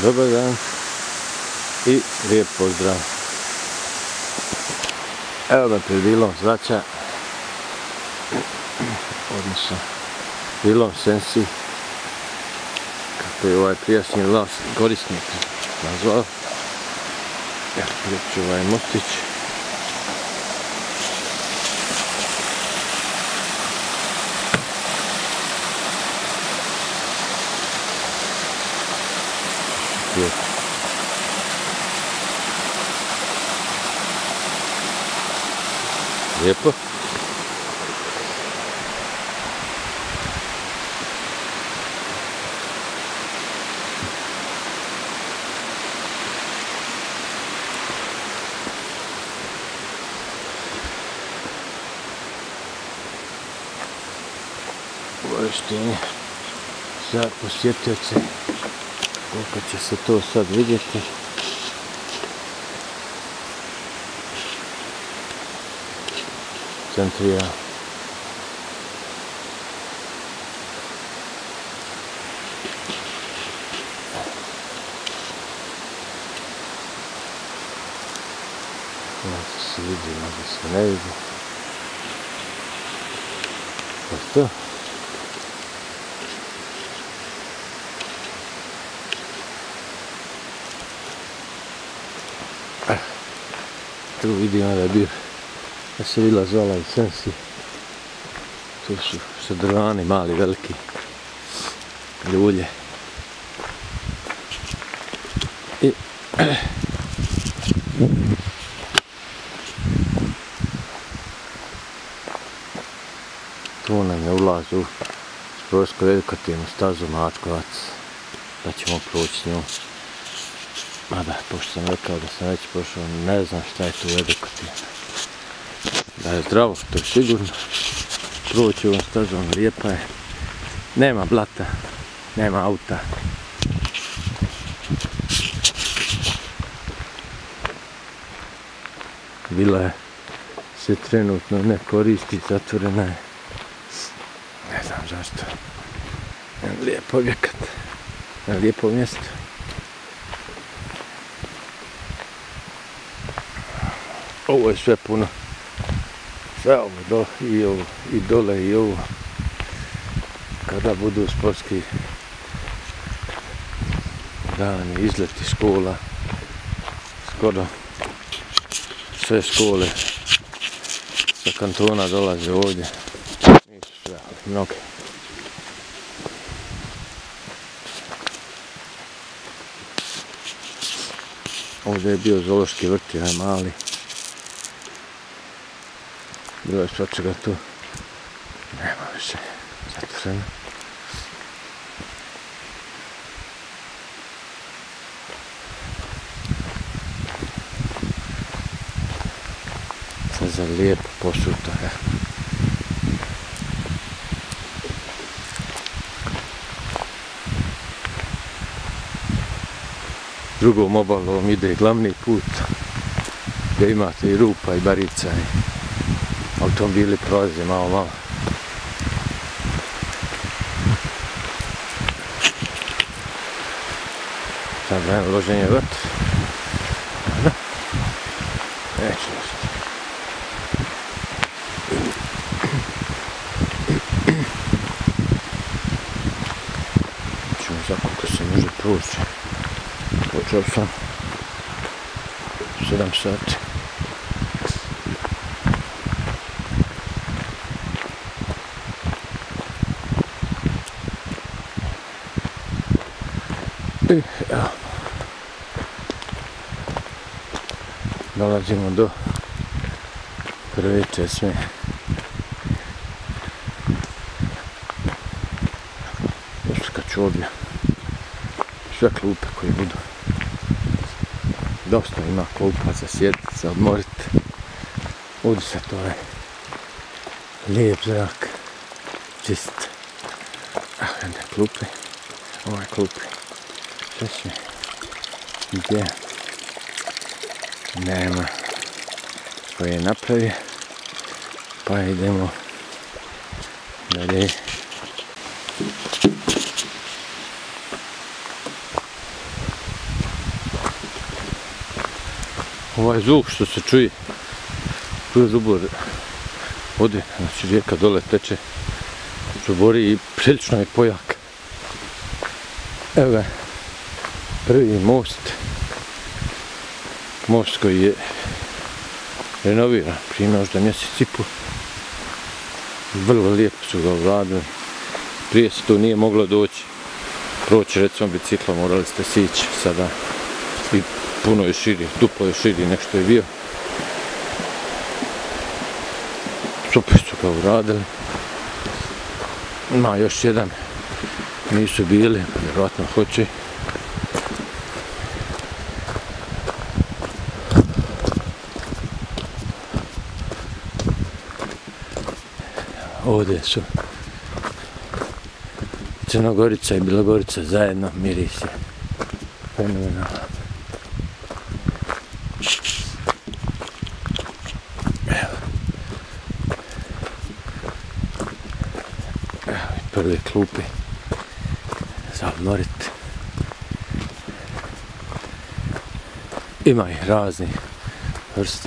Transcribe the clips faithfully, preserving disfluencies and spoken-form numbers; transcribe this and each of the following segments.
Dobar dan i lijep pozdrav. Evo ga pred vilom Zlaća, odnosno vilom Sensi, kako je ovaj prijašnji vlasnik korisnik nazvao. Evo, prijeću ovaj mostić. Lijepo. Lijepo. Obavještenje za posjetioce. Koliko će se to sad vidjeti. Centrija. Možda se vidi, možda se ne vidi. Pa to. Tu vidimo da je bio, da se vila zvala i Sensi. Tu su šadrovani, mali, veliki, ljulje. I tu nam je ulaz u sportsko-edukativnu stazu Mačkovac, da ćemo proći s njom. Mada, pošto sam rekao da sam već prošao, ne znam šta je tu edukativno. Da je zdravo, to je sigurno. Proći ovom stazom, lijepa je. Nema blata, nema auta. Vila je se trenutno ne koristi, zatvorena je. Ne znam zašto. Lijep objekat, lijepo mjesto. Ovo je sve puno, sve ovo do, i ovo, i dole i ovo, kada budu sportski dani, izleti škola, skoro sve škole sa kantona dolaze ovdje, nisu sve, ali mnoge. Ovdje je bio zoološki vrt, jedan mali. Bilo je svačega tu, nema više, zatvoreno. Sad za lijepo posuto, ja. Drugom obalom ide glavni put, gdje imate i rupa i barica i automobili prolaze malo, malo. Sad vreme loženje vatre. Da. Neće nešto. Čemo sad koliko se može proći. Počeo sam sedam sati. I evo, dolazimo do prve česme. Još kad ću odbija sve klupe koje budu. Dosta ima klupa za sjediti, za odmoriti, udisati ovaj lijep zrak, čist. Evo jedne klupe, ovaj klupe. Sve gdje nema što je napravio, pa idemo dalje. Ovaj zvuk što se čuje, čuje žubor vode, znači rijeka dole teče, žubori i prilično je pojak. Evo ga, prvi most, most koji je renoviran prije možda mjesec i pol. Vrlo lijepo su ga uradili, prije se tu nije moglo doći, proći recimo bicikla, morali ste sići sada i puno je širi, duplo je širi nek što je bio. Super su ga uradili. Ima još jedan, nisu bili, vjerojatno hoće. Ovdje su Crnogorica i Bilogorica zajedno, miris je fenomenalno. Evo. Evo i prve klupe za odmorit. Ima ih raznih vrsta.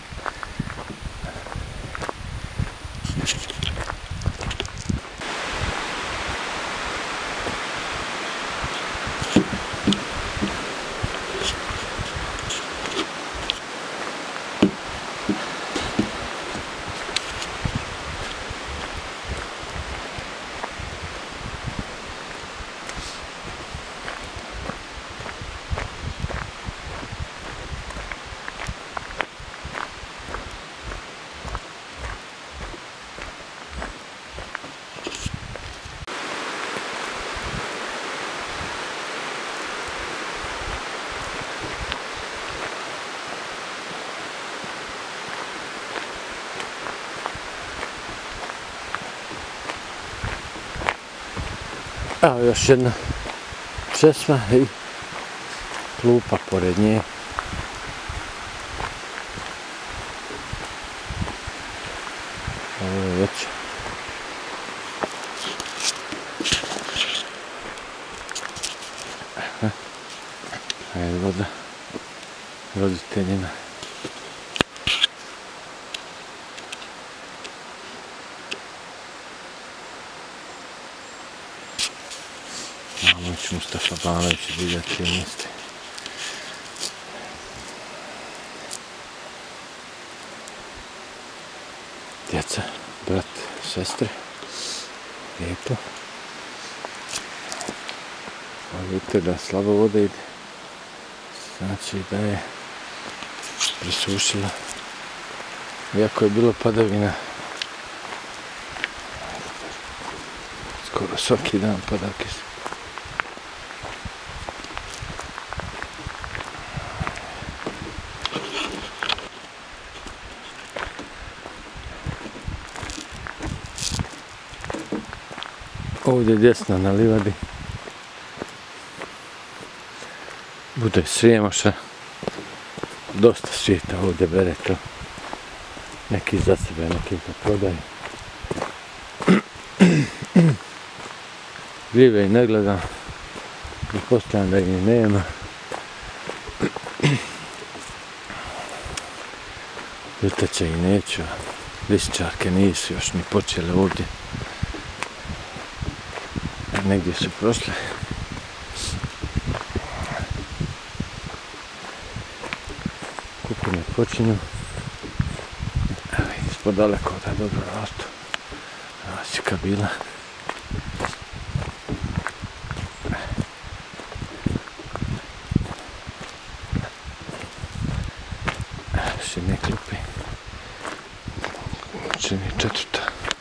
Evo još jedna česma i klupa pored nje. Ovo je već. Ajde voda roditeljima. Moć Mustafa Banović vidjeti te mjeste. Djeca, brat, sestre. Lijepo. Vidite da slabo voda ide. Znači da je presušila. Iako je bilo padavina. Skoro svaki dan pada kiša. Ovdje desno na livadi bude Srijemaša, dosta svijeta ovdje bere to, neki za sebe, neki za prodaju. Gljive i ne gledam, pretpostavljam da ih nema. Ljuteće i neću, lišćarke nisu još ni počele ovdje. Negdje su prošle. Kupine počinju. Evo, ispod daleko da je dobro rastu. Rasika bila. Još jedne klupe. Čini četvrta.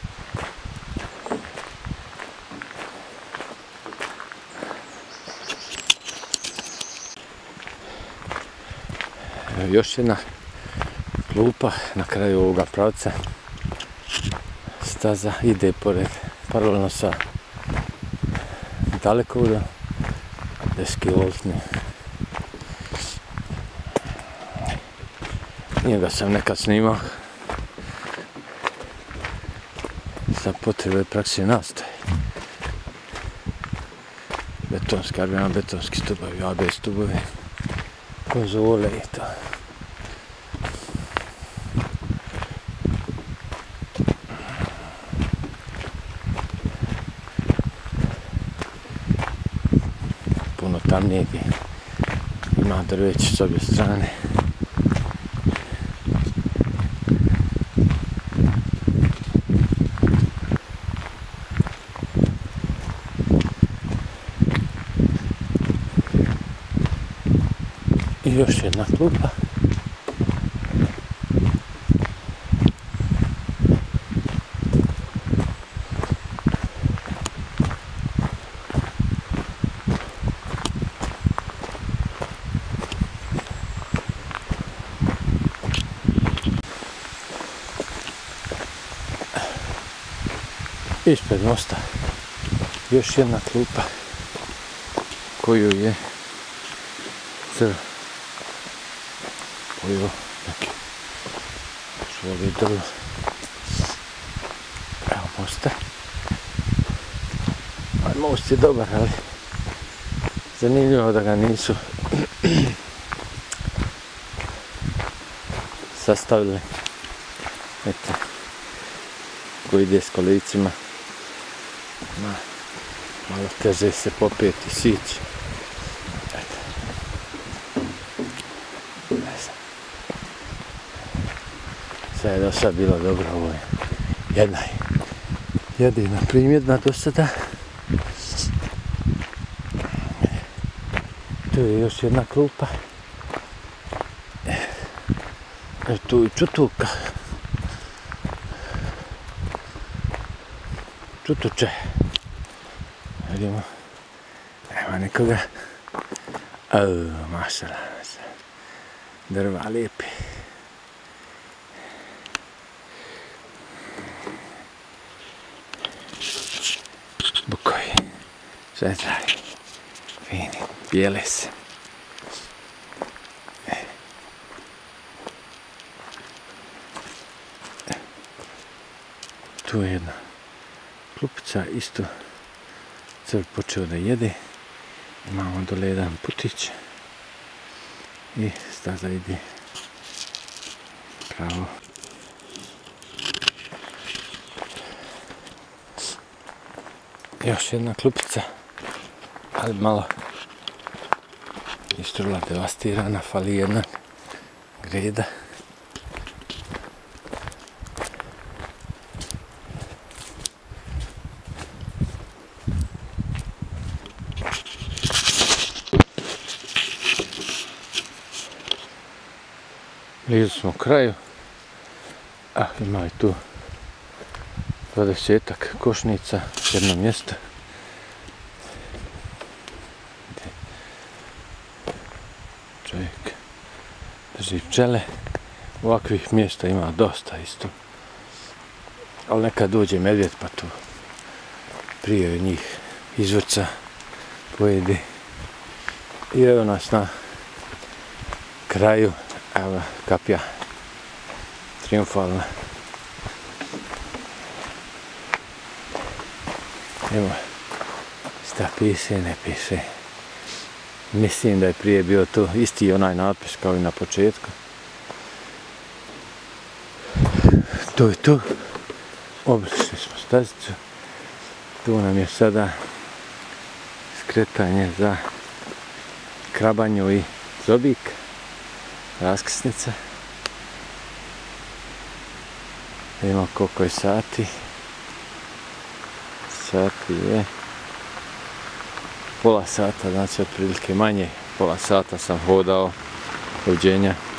Još jedna klupa na kraju ovoga pravca. Staza ide pored, paralelno sa dalekovodom, deski voltni. Njega sam nekad snimao za potrebe prakse nastaje. Betonski, arbijan betonski stubovi, A B stubovi, konzole i to. tamnije gdje ima drveće s obje strane. I još jedna klupa. Ispred mosta još jedna klupa koju je crv pojeo neki švoli drvo. Evo mosta. Ovaj most je dobar, ali zanimljivo da ga nisu sastavili. Eto, ko ide s kolicima, ma, malo teže se popeti i sići. Eto. Ne znam. Sve je do sad bilo dobro, ovo je jedna jedina primjedba do sada. Tu je još jedna klupa. E, tu je čutuka. Čutuče. Vidimo. Nema nikoga. Au, mašala. Drva lijepi. Bukovi. Svetlari. Fini. Bijele se. Tu je jedna klupica, isto crv počeo da jede. Imamo dole jedan putić i staza ide pravo. Još jedna klupica, ali malo istrula devastirana, fali jedna greda. Blizu smo kraju, a ima i tu dvadesetak košnica, jedno mjesto. Čovjek drži pčele, ovakvih mjesta ima dosta isto. Ali nekad dođe medvjed pa tu prije njih izvrca, pojede. I evo nas na kraju. Evo kapija triumfalna. Evo, šta piše, ne piše. Mislim da je prije bio to isti onaj natpis kao i na početku. To je to. Obišli smo stazicu. Tu nam je sada skretanje za Krabanju i Zobik. Raskrsnica. Vidimo koliko je sati. Sati je pola sata, znači otprilike manje. Pola sata sam hodao. Doviđenja.